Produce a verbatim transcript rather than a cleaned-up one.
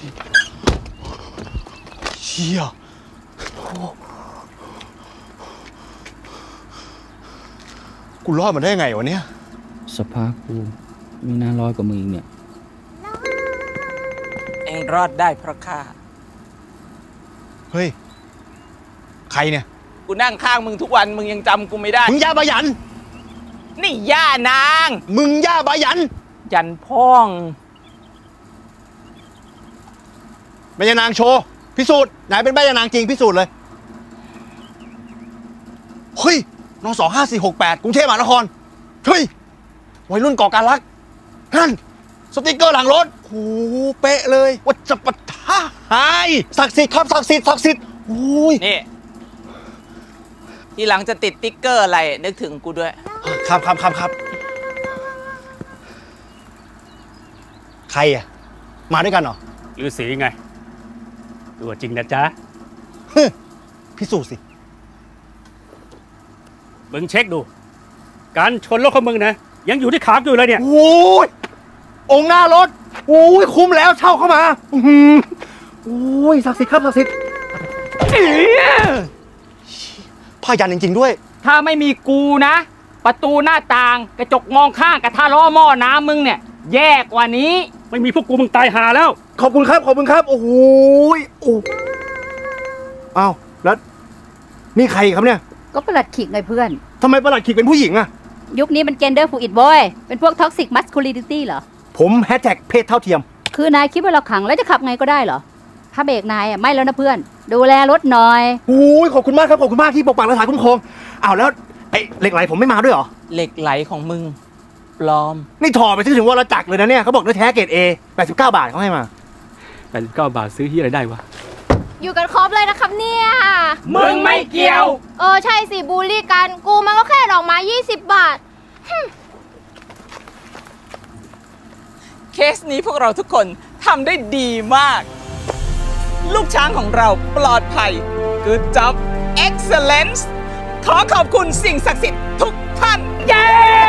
เชี่ยกูรอดมาได้ไงวะเนี่ยสภาพกูมีน่ารอดกว่ามึงอีกเนี่ยเองรอดได้เพราะข้าเฮ้ยใครเนี่ยกูนั่งข้างมึงทุกวันมึงยังจำกูไม่ได้มึงย่าบายันนี่ย่านางมึงย่าบายันยันพ่องแม่ยานางโชว์พิสูจน์ไหนเป็นแม่ยานางจริงพิสูจน์เลยเฮ้ยนสองห้าสี่หกแปดกรุงเทพมหานครเฮ้ยวัยรุ่นก่อการรักนั่นสติ๊กเกอร์หลังรถโอ้เป๊ะเลยวัชปะท่าหายศักดิ์สิทธิ์ครับศักดิ์สิทธิ์ศักดิ์สิทธิ์โอ้ยนี่ทีหลังจะติดติ๊กเกอร์อะไรนึกถึงกูด้วยครับครับครับครับใครอ่ะมาด้วยกันเหรอฤาษีไงตัวจริงนะจ๊ะพิสูจน์สิมึงเช็คดูการชนรถของมึงนะยังอยู่ที่ขาอยู่เลยเนี่ยโอ้ยองค์หน้ารถโอ้ยคุ้มแล้วเช่าเข้ามาโอ้ยศักดิ์สิทธิ์ครับศักดิ์สิทธิ์พยันจริงๆด้วยถ้าไม่มีกูนะประตูหน้าต่างกระจกมองข้างกับท่าล้อหม้อน้ำมึงเนี่ยแย่กว่านี้ไม่มีพวกกูมึงตายหาแล้วขอบคุณครับขอบคุณครับโอ้โหโอ้อ้าวแล้วนี่ใครครับเนี่ยก็ประหลัดขิกไงเพื่อนทำไมประหลัดขิกเป็นผู้หญิงอะยุคนี้มันเจนเดอร์ฟูอิดบอยเป็นพวกท็อกซิกมัสคูลินิตี้เหรอผมแฮชแท็กเพศเท่าเทียมคือนายคิดว่าเราขังแล้วจะขับไงก็ได้เหรอถ้าเบรกนายอ่ะไม่แล้วนะเพื่อนดูแลรถหน่อยโอ้ยขอบคุณมากครับขอบคุณมากที่ปกปักรักษาคุ้มครองอ้าวแล้วไอ้เหล็กไหลผมไม่มาด้วยเหรอเหล็กไหลของมึงปลอมนี่ถอดไปถึงว่าเราจักเลยนะเนี่ยเขาบอกเนื้อแท้เกรด เอ แปดสิบเก้าบาทเขาให้มาแปดสิบเก้าบาทซื้อที่อะไรได้วะอยู่กันครบเลยนะครับเนี่ยมึงไม่เกี่ยวเออใช่สิบูลลี่กันกูมันก็แค่ดอกไม้ยี่สิบบาทเคสนี้พวกเราทุกคนทำได้ดีมากลูกช้างของเราปลอดภัย Good job Excellence ขอขอบคุณสิ่งศักดิ์สิทธิ์ทุกท่านเย้